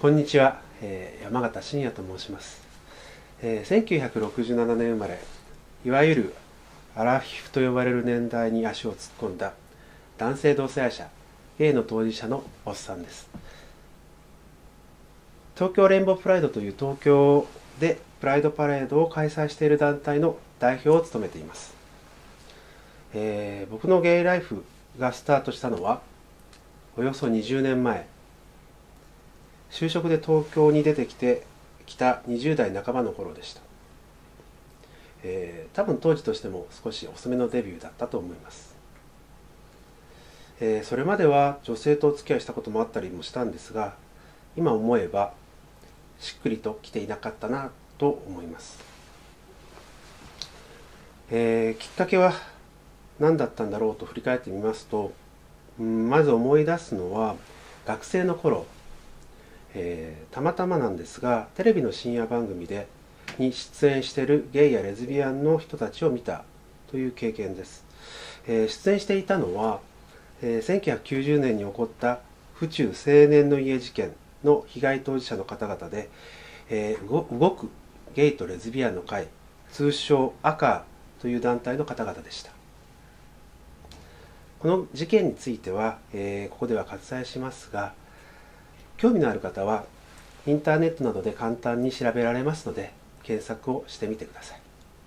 こんにちは、山形真也と申します。1967年生まれ、いわゆるアラフィフと呼ばれる年代に足を突っ込んだ男性同性愛者、ゲイの当事者のおっさんです。東京レインボープライドという東京でプライドパレードを開催している団体の代表を務めています。僕のゲイライフがスタートしたのはおよそ20年前、就職で東京に出てきた20代半ばの頃でした。多分当時としても少し遅めのデビューだったと思います。それまでは女性とお付き合いしたこともあったりもしたんですが、今思えばしっくりときていなかったなと思います。きっかけは何だったんだろうと振り返ってみますと、まず思い出すのは学生の頃、たまたまなんですがテレビの深夜番組に出演しているゲイやレズビアンの人たちを見たという経験です。出演していたのは、1990年に起こった府中青年の家事件の被害当事者の方々で、動くゲイとレズビアンの会、通称赤という団体の方々でした。この事件については、ここでは割愛しますが、興味のある方はインターネットなどで簡単に調べられますので検索をしてみてください。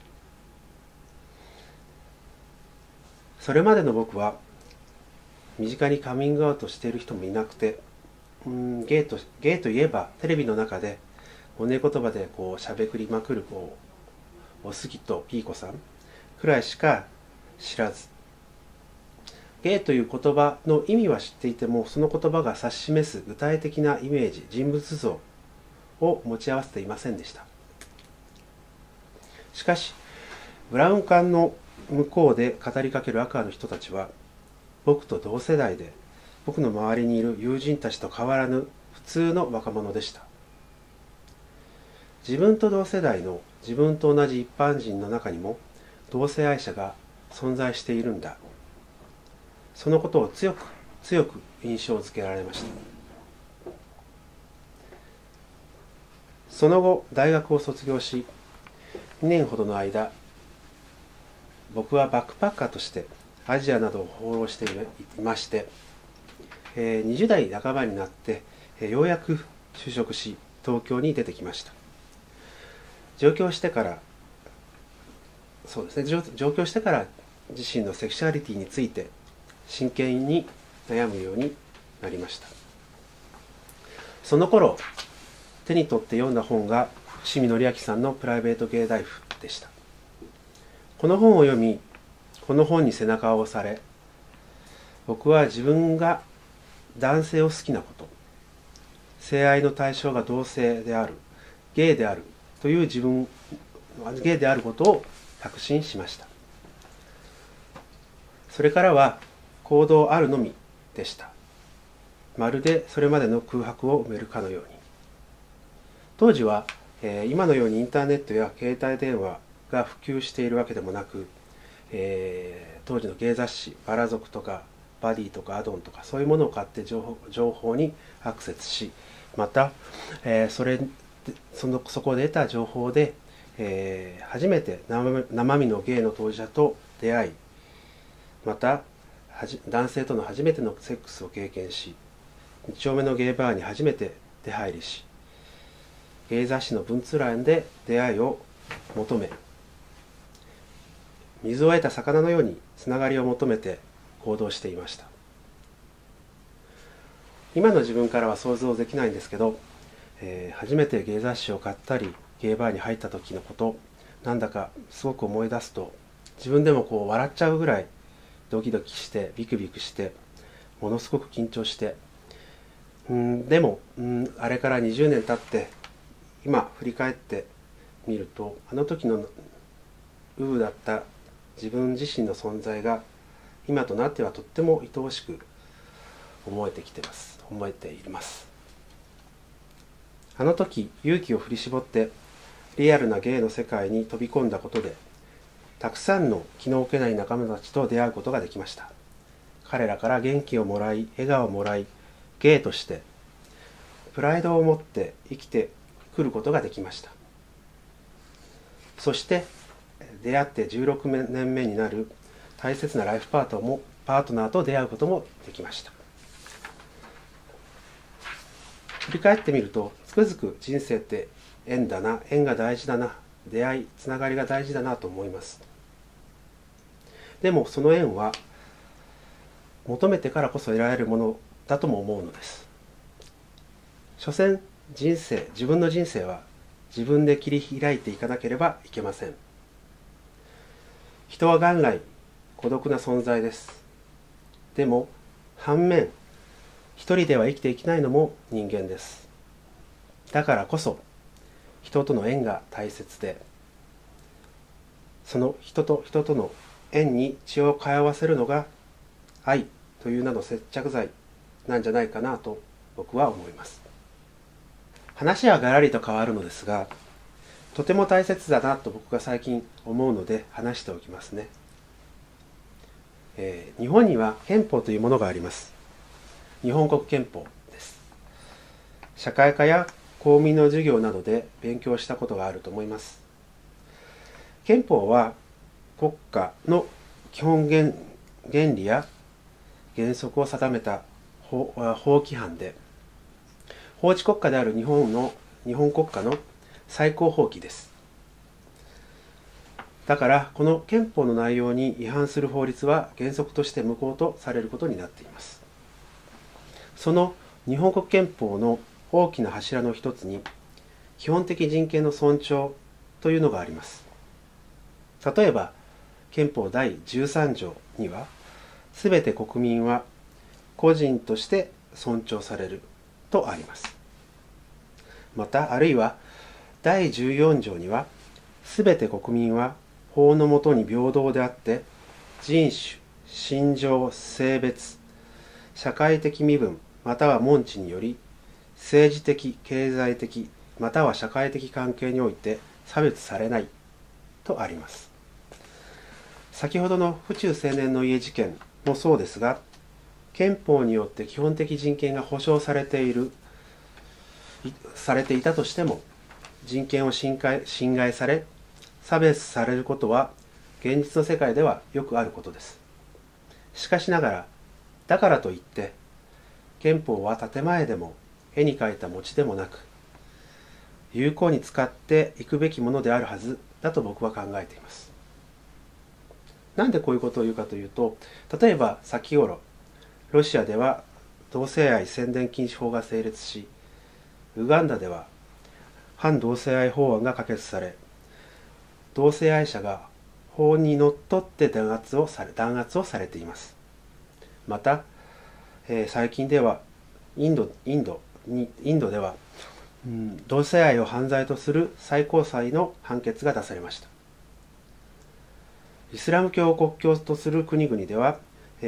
それまでの僕は身近にカミングアウトしている人もいなくて、ゲイといえばテレビの中でおね言葉でしゃべくりまくるおすぎとピーコさんくらいしか知らず、ゲイという言葉の意味は知っていても、その言葉が指し示す具体的なイメージ、人物像を持ち合わせていませんでした。しかし、ブラウン管の向こうで語りかける赤の人たちは、僕と同世代で、僕の周りにいる友人たちと変わらぬ普通の若者でした。自分と同世代の自分と同じ一般人の中にも同性愛者が存在しているんだ。そのことを強く印象づけられました。その後、大学を卒業し、2年ほどの間、僕はバックパッカーとしてアジアなどを放浪していまして、20代半ばになってようやく就職し、東京に出てきました。上京してから自身のセクシュアリティについて真剣に悩むようになりました。その頃、手に取って読んだ本が伏見典明さんのプライベートゲイライフでした。この本を読み、この本に背中を押され、僕は自分が男性を好きなこと、性愛の対象が同性である、ゲイであるというゲイであることを確信しました。それからは行動あるのみでした。まるでそれまでの空白を埋めるかのように。当時は、今のようにインターネットや携帯電話が普及しているわけでもなく、当時のゲイ雑誌バラ族とかバディとかアドンとかそういうものを買って情報にアクセスし、また、そこで得た情報で、初めて生身のゲイの当事者と出会い、また男性との初めてのセックスを経験し、2丁目のゲイバーに初めて出入りし、ゲイ雑誌の文通欄で出会いを求め、水を得た魚のようにつながりを求めて行動していました。今の自分からは想像できないんですけど、初めてゲイ雑誌を買ったりゲイバーに入った時のこと、なんだかすごく思い出すと自分でも笑っちゃうぐらいドキドキしてビクビクして、ものすごく緊張して、でもあれから20年経って今振り返ってみると、あの時のウブだった自分自身の存在が今となってはとっても愛おしく思えています。あの時勇気を振り絞ってリアルなゲイの世界に飛び込んだことで、たくさんの気の置けない仲間たちと出会うことができました。彼らから元気をもらい、笑顔をもらい、ゲイとしてプライドを持って生きてくることができました。そして出会って16年目になる大切なライフパートナーと出会うこともできました。振り返ってみると、つくづく人生って縁が大事だな、出会いつながりが大事だなと思います。でもその縁は求めてからこそ得られるものだとも思うのです。所詮自分の人生は自分で切り開いていかなければいけません。人は元来孤独な存在です。でも反面、一人では生きていけないのも人間です。だからこそ人との縁が大切で、その人と人との縁に血を通わせるのが愛という名の接着剤なんじゃないかなと僕は思います。話はがらりと変わるのですが、とても大切だなと僕が最近思うので話しておきますね。日本には憲法というものがあります。日本国憲法です。社会科や公民の授業などで勉強したことがあると思います。憲法は国家の基本原理や原則を定めた法規範で、法治国家である日本国家の最高法規です。だからこの憲法の内容に違反する法律は原則として無効とされることになっています。その日本国憲法の大きな柱の一つに、基本的人権の尊重というのがあります。例えば憲法第13条には、すべて国民は個人として尊重されるとあります。また、あるいは第14条には、すべて国民は法の下に平等であって、人種、信条、性別、社会的身分または門地により、政治的、経済的または社会的関係において差別されないとあります。先ほどの府中青年の家事件もそうですが、憲法によって基本的人権が保障されていたとしても、人権を侵害され差別されることは現実の世界ではよくあることです。しかしながら、だからといって憲法は建前でも絵に描いた餅でもなく、有効に使っていくべきものであるはずだと僕は考えています。なんでこういうことを言うかというと、例えば先頃ロシアでは同性愛宣伝禁止法が成立し、ウガンダでは反同性愛法案が可決され、同性愛者が法にのっとって弾圧をされています。また、最近ではインドでは、同性愛を犯罪とする最高裁の判決が出されました。イスラム教を国教とする国々では、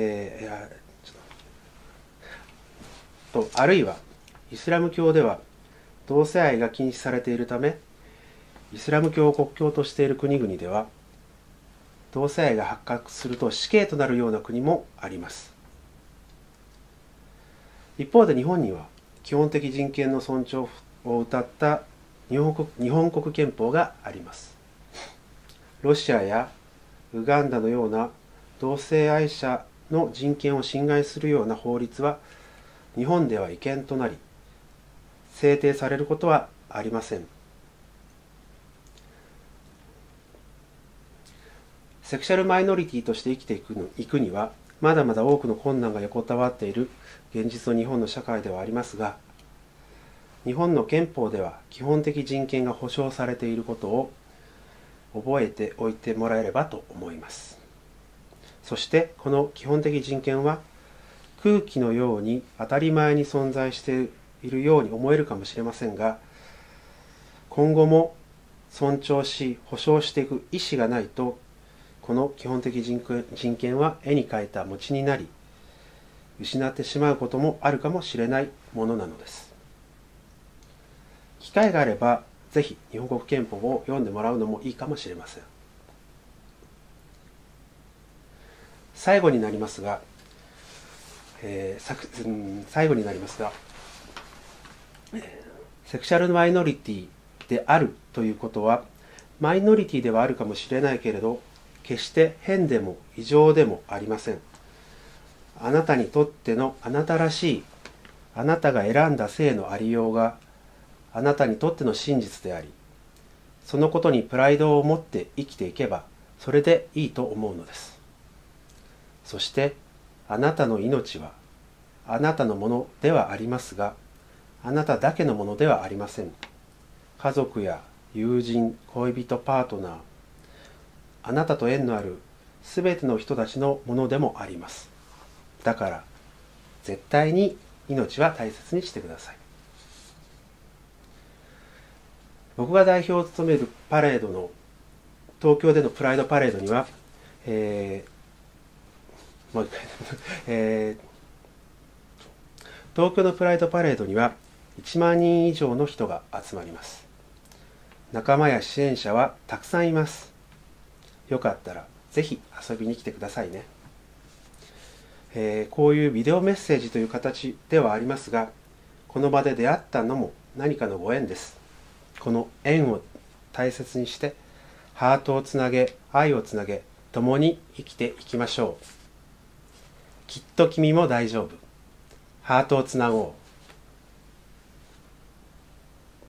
あるいはイスラム教では同性愛が禁止されているため、イスラム教を国教としている国々では、同性愛が発覚すると死刑となるような国もあります。一方で日本には基本的人権の尊重を謳った日本国憲法があります。ロシアやウガンダのような同性愛者の人権を侵害するような法律は日本では違憲となり、制定されることはありません。セクシャルマイノリティとして生きていくには、まだまだ多くの困難が横たわっている現実の日本の社会ではありますが、日本の憲法では基本的人権が保障されていることを覚えておいてもらえればと思います。そしてこの基本的人権は空気のように当たり前に存在しているように思えるかもしれませんが、今後も尊重し保障していく意思がないと、この基本的人権は絵に描いた餅になり、失ってしまうこともあるかもしれないものなのです。機会があればぜひ日本国憲法を読んでもらうのもいいかもしれません。最後になりますが、 セクシャルマイノリティであるということは、マイノリティではあるかもしれないけれど、決して変でも異常でもありません。あなたにとってのあなたらしい、あなたが選んだ性のありようがあなたにとっての真実であり、そのことにプライドを持って生きていけばそれでいいと思うのです。そしてあなたの命はあなたのものではありますが、あなただけのものではありません。家族や友人、恋人、パートナー、あなたと縁のあるすべての人たちのものでもあります。だから絶対に命は大切にしてください。僕が代表を務めるパレードの東京でのプライドパレードには、もう一回、東京のプライドパレードには1万人以上の人が集まります。仲間や支援者はたくさんいます。よかったらぜひ遊びに来てくださいね。こういうビデオメッセージという形ではありますが、この場で出会ったのも何かのご縁です。この縁を大切にしてハートをつなげ、愛をつなげ、共に生きていきましょう。きっと君も大丈夫。ハートをつなごう。